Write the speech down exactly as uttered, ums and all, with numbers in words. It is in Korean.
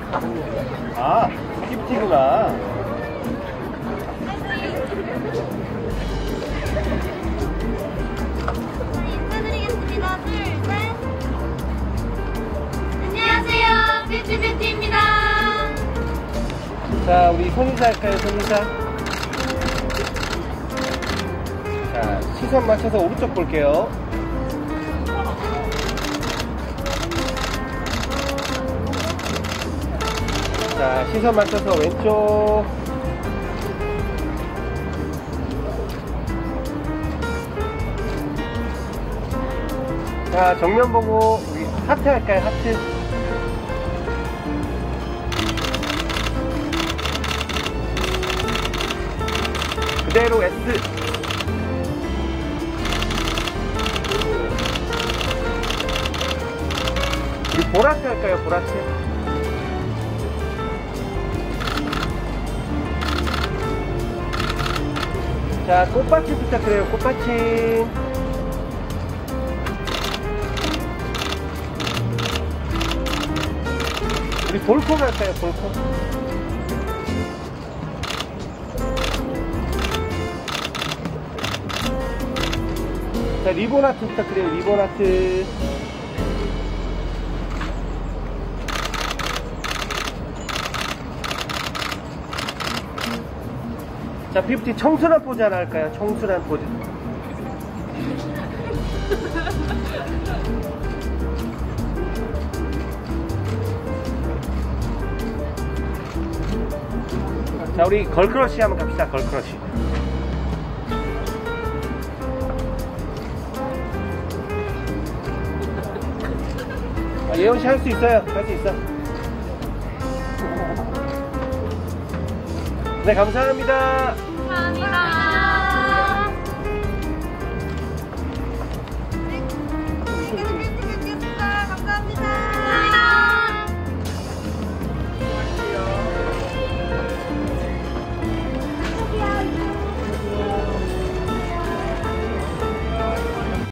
아, 피프티구나. 인사드리겠습니다. 둘, 셋. 안녕하세요. 피프티피프티입니다. 자, 우리 손인사 할까요, 손인사? 자, 시선 맞춰서 오른쪽 볼게요. 자, 시선 맞춰서 왼쪽. 자, 정면 보고 우리 하트 할까요, 하트? 그대로 S. 우리 보라트 할까요, 보라트? 자, 꽃받침 부탁드려요, 꽃받침. 우리 볼콘 할까요, 볼콘? 자, 리본 아트 부탁드려요, 리본 아트. 자, 피프티 청순한 포즈 하나 할까요? 청순한 포즈. 자, 우리 걸크러쉬 한번 갑시다, 걸크러쉬. 아, 예원씨 할 수 있어요. 할 수 있어. 네, 감사합니다.